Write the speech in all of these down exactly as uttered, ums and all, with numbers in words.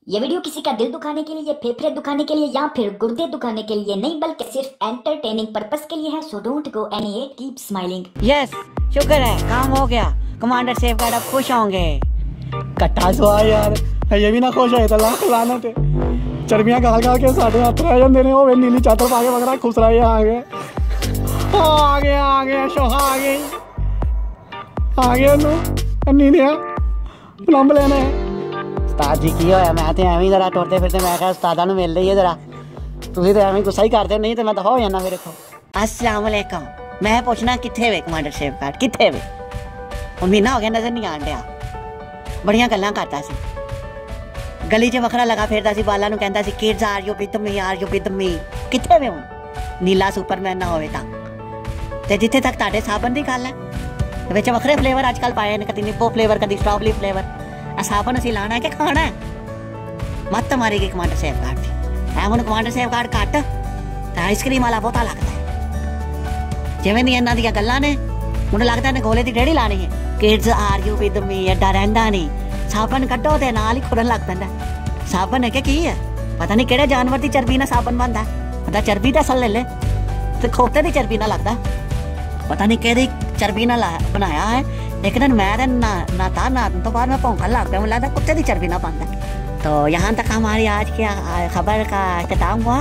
ये वीडियो किसी का दिल दुखाने के लिए, फेफड़े दुखाने के लिए या फिर गुर्दे दुखाने के लिए नहीं, बल्कि सिर्फ एंटरटेनिंग पर्पस के लिए है। So don't go any at, keep smiling. Yes, शुक्र है काम हो गया। कमांडर सेफगार्ड अब खुश होंगे। कट्टा सवा यार, ये भी ना खुश है तो लाख लाना थे। चर्बियां गाल गाल के साढ़े हाथ रह जाते हैं। वो नीली चादर पा के वगैरह खुश रहा है। आ गए आ गए आ गए शोहा आ गए आ गए नी दिया प्लम्ब लेने। उस्ताद जी की होया? मैं तो एवं जरा टुरते फिरते मैं कहा उस्तादा नूं मिल लईए जरा। तुसीं तो एवं गुस्सा ही करते, नहीं तो मैं दफा हो जाना मेरे को। अस्सलाम वालेकुम। मैं पूछना कित्थे वे कमांडर सेफगार्ड, कित्थे वे? हुण महीना हो गया नजर नहीं आण डिया। बड़ियां गल्लां करता सी, गली च वखरा लगा फिरदा सी, बालां नूं कहंदा सी kids are you with me, are you with me. कित्थे वे हुण? नीला सुपरमैन ना होवे तां ते जिथे तक तुहाडे साबन दी गल है, विच वखरे फ्लेवर अजकल पाए ने, कदी निंबू फ्लेवर, कदी स्ट्रॉबेरी फ्लेवर। साबन असीं लाना है कि खाना है? मत मारेगी कमांडर सेफगार्ड दी। है हुण कमांडर सेफगार्ड घट ते आइसक्रीम वाला बहुता लगदा है। जिवें दी इन्हां दियां गल्लां ने हुण लगदा ने गोले दी डेढ़ी लानी है। Kids are you with me एडा रहिंदा नहीं। साबन कड्डो ते नाल ही खुरन लग पैंदा। साबन है कि की है? पता नहीं किहड़े जानवर दी चर्बी नाल साबन बनदा। पता चर्बी दा असल ले ले ते खोते दी चर्बी नाल लगदा। पता नहीं केहड़ी चर्बी नाल बनाया है। लेकिन मैं ना ना था ना तो बाद में भौंकन लग गया। मुझे लगता कुत्ते की चर्बी ना बनता। तो यहाँ तक हमारी आज की खबर का इख्तिताम हुआ।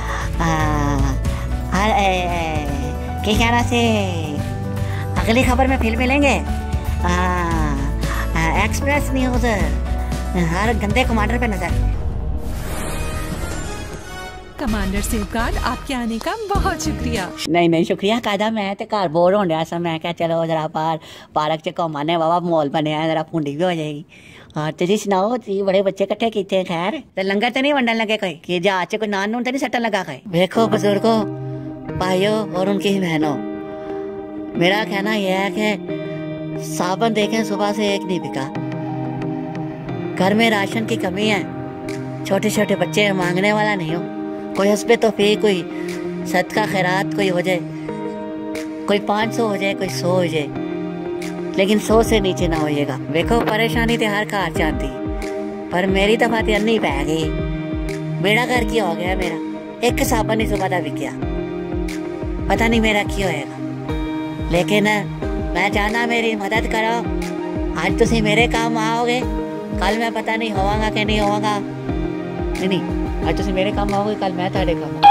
क्या कहना से अगली खबर में फिर मिलेंगे। एक्सप्रेस न्यूज़ हर गंदे कमांडर पे नजर। कमांडर सेफगार्ड, आपके आने का बहुत शुक्रिया। नहीं नहीं शुक्रिया कायदा। मैं तो घर बोर होने सा, मैं क्या चलो जरा बाहर पार्क च घूमाने, वावा माहौल बनया जरा भुंडी भी हो जाएगी। और तुझी सुनाओ, तुझी बड़े बच्चे कट्ठे किए खैर ते लंगर तो नहीं वंडन लगे कोई कि जहाज च कोई नान नून तो नहीं सट्टन लगा कोई? देखो बुजुर्गो, भाइयों और उनकी बहनों, मेरा कहना यह है कि साबन देखें सुबह से एक नहीं बिका। घर में राशन की कमी है, छोटे छोटे बच्चे मांगने वाला नहीं हो। कोई हस्बे तो फी, कोई सदका खैरात कोई हो जाए, कोई पाँच सौ हो जाए, कोई सौ हो जाए, लेकिन सौ से नीचे ना होइएगा। देखो परेशानी तो हर घर चाहती, पर मेरी तो बात अन्नी पै गई। बेड़ा घर की हो गया मेरा। एक साबन ही सुबह का बिकया, पता नहीं मेरा की होएगा। लेकिन मैं चाहना मेरी मदद करो। आज तुसी मेरे काम आओगे, कल मैं पता नहीं होवांगा कि नहीं होवांगा। नहीं नहीं, आज तुसी मेरे काम आओगे, कल मैं तुहाडे काम।